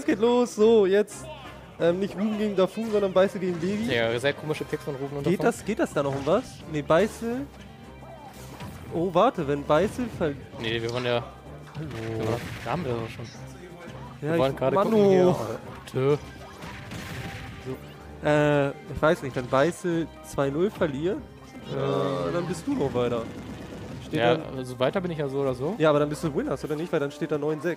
Es geht los. So, jetzt nicht Ruben gegen Dafun, sondern Beißel gegen Levi. Ja, sehr komische Picks von Ruben und Geht das da noch um was? Ne, Beißel. Oh, warte, wenn Beißel Nee, wir wollen ja... Hallo. Da haben wir das schon. Ja, Wir wollen gerade gucken Manu. hier. Tö. Ich weiß nicht, wenn Beißel 2-0 verliert, dann bist du noch weiter. Steht Ja, dann, also weiter bin ich ja so oder so. ja, aber dann bist du Winners, oder nicht? Weil dann steht da 9-6.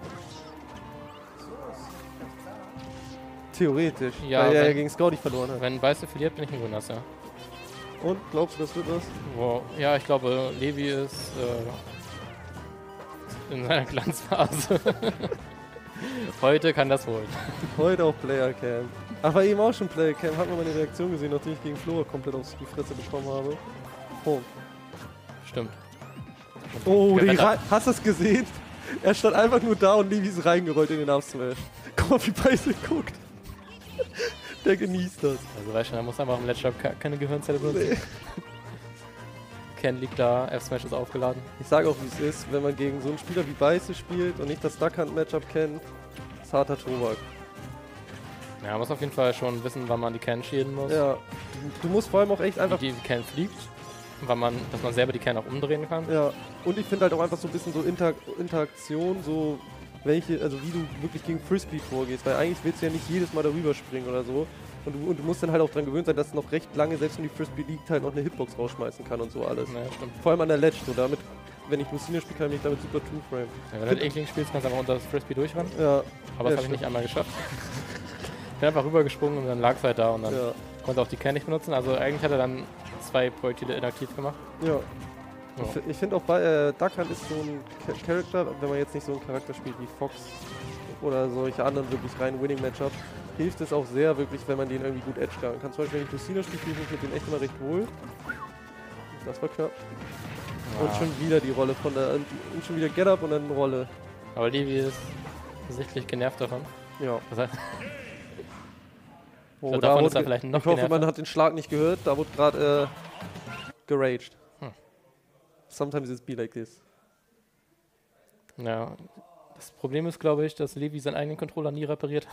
Theoretisch, Ja, weil er ja wenn- gegen Scouty verloren hat. Wenn Beißel verliert, bin ich ein Winners, ja. Und, glaubst du, das wird was? Wow. Ja, ich glaube, Levi ist in seiner Glanzphase. Heute kann das holen. Heute auch Playercam. Ach, war eben auch schon Playercam. Hat man meine Reaktion gesehen, nachdem ich gegen Flora komplett auf die Fresse bekommen habe. Oh, Stimmt. oh Wer rennt ab? hast du es gesehen? Er stand einfach nur da und Levi ist reingerollt in den Up-Smash. Guck mal, wie Beißel guckt. Der genießt das. Also weißt du, da muss einfach im Let's keine Gehirnzelle benutzen. Nee. Ken liegt da, F-Smash ist aufgeladen. Ich sage auch, wie es ist, wenn man gegen so einen Spieler wie Beißel spielt und nicht das Duckhand-Matchup kennt, ist harter Tobak. Ja, man muss auf jeden Fall schon wissen, wann man die Ken shielden muss. Ja, du musst vor allem auch echt einfach... Wie die Ken fliegt. Dass man selber die Ken auch umdrehen kann. Ja, und ich finde halt auch einfach so ein bisschen so Interaktion, so also wie du wirklich gegen Frisbee vorgehst, weil eigentlich willst du ja nicht jedes Mal darüber springen oder so. Und du musst dann halt auch dran gewöhnt sein, dass es noch recht lange, selbst wenn die Frisbee liegt, halt noch eine Hitbox rausschmeißen kann und so alles. Ja, stimmt. Vor allem an der Ledge, so damit, wenn ich Lucina spiele, kann ich mich damit super Two-Frame. Ja, wenn du mit Inkling spielst, kannst du einfach unter das Frisbee durchrennen. Ja. Aber das habe ich nicht einmal geschafft. Ich bin einfach rübergesprungen und dann lag es halt da und dann konnte auch die Ken nicht benutzen. Also eigentlich hat er dann 2 Projektile inaktiv gemacht. Ja. Ja. Ich finde auch bei Duckhand ist so ein Charakter, wenn man jetzt nicht so einen Charakter spielt wie Fox oder solche anderen wirklich rein Winning-Matchups, hilft es auch sehr wirklich, wenn man den irgendwie gut edge kann. Zum Beispiel, wenn ich Lucina spiele, fühle ich mich mit dem echt immer recht wohl. Das war knapp. Ja. Und schon wieder die Rolle von der, und schon wieder Get-Up und dann eine Rolle. Aber Levi ist sichtlich genervt davon. Ja. Das heißt, Oh, davon ist er vielleicht noch ich hoffe, genervter. man hat den Schlag nicht gehört, da wurde gerade geraged. Sometimes it's be like this. Ja. Das Problem ist, glaube ich, dass Levi seinen eigenen Controller nie repariert.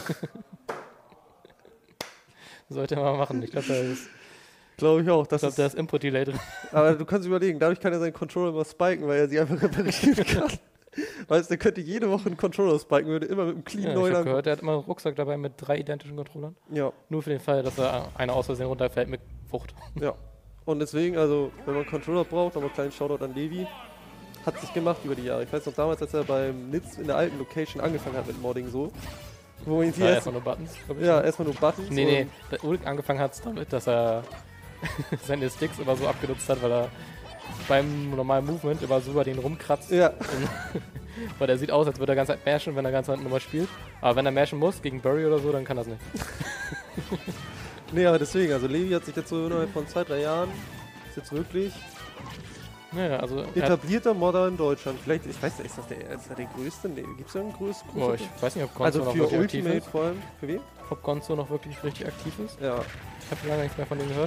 Sollte er mal machen. Ich glaube, Glaube ich auch. da ist Input-Delay drin. Aber du kannst überlegen, dadurch kann er seinen Controller immer spiken, weil er sie einfach reparieren kann. Weißt du, der könnte jede Woche einen Controller spiken, würde immer mit einem clean Ja, ich neuen habe gehört, er hat immer einen Rucksack dabei mit 3 identischen Controllern. Ja, Nur für den Fall, dass er einer aus Versehen runterfällt mit Wucht. ja. Und deswegen, also, wenn man einen Controller braucht, nochmal einen kleinen Shoutout an Levi. Hat sich gemacht über die Jahre. Ich weiß noch damals, als er beim Nitz in der alten Location angefangen hat mit Modding so. Wo ihn Ja, erstmal nur Buttons, glaub ich. ja, erstmal nur Buttons. Nee. Ulrich angefangen hat es damit, dass er seine Sticks immer so abgenutzt hat, weil er beim normalen Movement immer so über den rumkratzt. Ja. Weil der sieht aus, als würde er ganz Zeit mashen, wenn er ganz Zeit nochmal spielt. Aber wenn er mashen muss, gegen Burry oder so, dann kann das nicht. Nee, aber deswegen, also Levi hat sich jetzt so innerhalb von 2-3 Jahren, ist jetzt wirklich Ja, also er hat, etablierter Modder in Deutschland. Vielleicht, ich weiß nicht, ist das der größte? Nee, gibt es da einen größten? oh, ich weiß nicht, ob Gonzo Also noch für wirklich aktiv Ultimate ist. vor allem. Für wen? Ob Gonzo noch wirklich richtig aktiv ist. Ja. Ich habe lange nichts mehr von ihm gehört.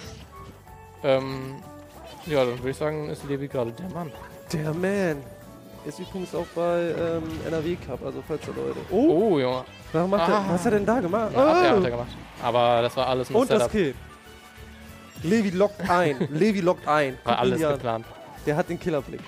Ja, dann würde ich sagen, ist Levi gerade der Mann. Der Man. Ist übrigens auch bei NRW Cup, also falls da Leute. Oh, Junge. Warum macht er, was hat er denn da gemacht? Ja, hat er gemacht. Aber das war alles nur Und das Setup. Kill. Levi lockt ein. Levi lockt ein. War Guck ihn alles hier an. geplant. Der hat den Killerblick.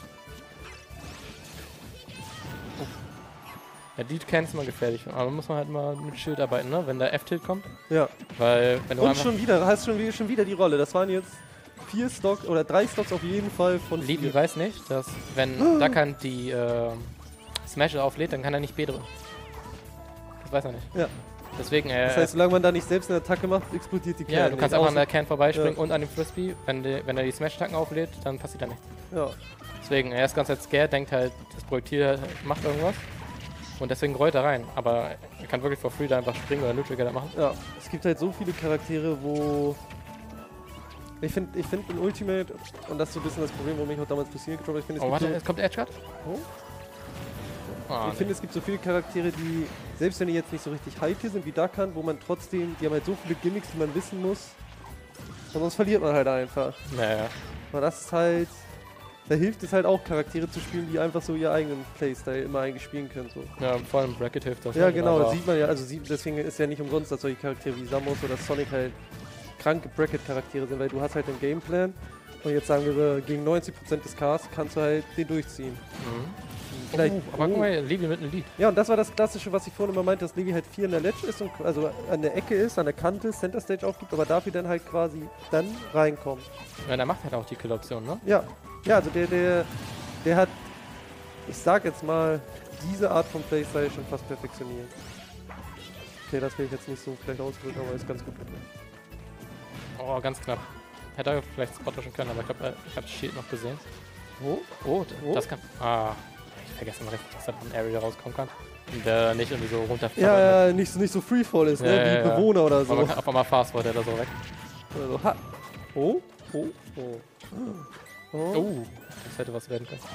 Ja, die Cans immer gefährlich. Aber muss man halt mal mit Schild arbeiten, ne? Wenn der F-Tilt kommt. Ja. Weil, wenn du Und einfach... hast schon wieder die Rolle. Das waren jetzt 4 Stocks oder 3 Stocks auf jeden Fall von Levi 4. weiß nicht, dass wenn Duckhand die Smash auflädt, dann kann er nicht B drücken. Das weiß er nicht. Ja. Deswegen, Das heißt, solange man da nicht selbst eine Attacke macht, explodiert die Kerne. ja, du kannst nicht. einfach an der Can vorbeispringen Ja. und an dem Frisbee. Wenn er die Smash-Attacken auflädt, dann passiert da nichts. Ja. Deswegen, er ist ganz halt scared, denkt halt, das Projektil macht irgendwas. Und deswegen rollt er rein. Aber er kann wirklich for free da einfach springen oder Neutral Gather machen. Ja, es gibt halt so viele Charaktere, wo... Ich finde in Ultimate, und das ist so ein bisschen das Problem, warum ich auch damals Lucina gedroppt habe, ich finde, Oh, warte, so, jetzt kommt Edge Guard. Oh? Ah, ich finde, es gibt so viele Charaktere, die, selbst wenn die jetzt nicht so richtig hype sind wie Duckhand, wo man trotzdem, die haben halt so viele Gimmicks, die man wissen muss, und sonst verliert man halt einfach. Naja. Aber das ist halt, da hilft es halt auch, Charaktere zu spielen, die einfach so ihr eigenen Playstyle immer eigentlich spielen können. So. Ja, vor allem Bracket hilft das. Ja, genau, das sieht man ja. Also deswegen ist ja nicht umsonst, dass solche Charaktere wie Samus oder Sonic halt kranke Bracket-Charaktere sind, weil du hast halt den Gameplan und jetzt sagen wir, gegen 90% des Casts kannst du halt den durchziehen. Aber guck mal, Levi mit einem Lied. Ja, und das war das Klassische, was ich vorhin immer meinte, dass Levi halt 4 in der Ledge ist und also an der Ecke ist, an der Kante, Center Stage aufgibt, aber dafür dann halt quasi dann reinkommt. Ja, der macht halt auch die Kill-Option, ne? Ja, also der hat, ich sag jetzt mal, diese Art von Playstyle schon fast perfektioniert. Okay, das will ich jetzt nicht so vielleicht ausdrücken, aber ist ganz gut. Oh, ganz knapp. Hätte er vielleicht Spot-Dodgen können, aber ich glaube, ich habe Shield noch gesehen. Oh, das kann... Ah, ich vergesse mal richtig, dass da ein Area rauskommen kann. Und der nicht irgendwie so runterfällt. Ja, nicht so Freefall ist, ne? Wie Bewohner oder so. Aber man kann einfach mal Fastforward, der da so weg. Also, ha. Oh. Das hätte was werden können.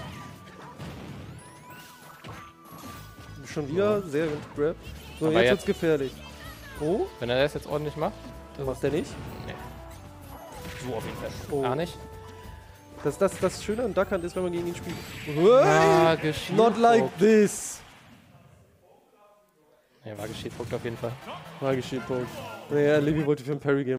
Schon wieder sehr gut Grab. So, Aber jetzt wird's gefährlich. Oh, Wenn er das jetzt ordentlich macht, das macht der nicht. nee. So auf jeden Fall. Oh. Gar nicht. Das Schöne an Duckhand ist, wenn man gegen ihn spielt. Ah, Hey, geschieht. not like this. Ja, war geschieht auf jeden Fall. Mal geschieht, Punkt. Naja, Levi wollte für einen Parry gehen.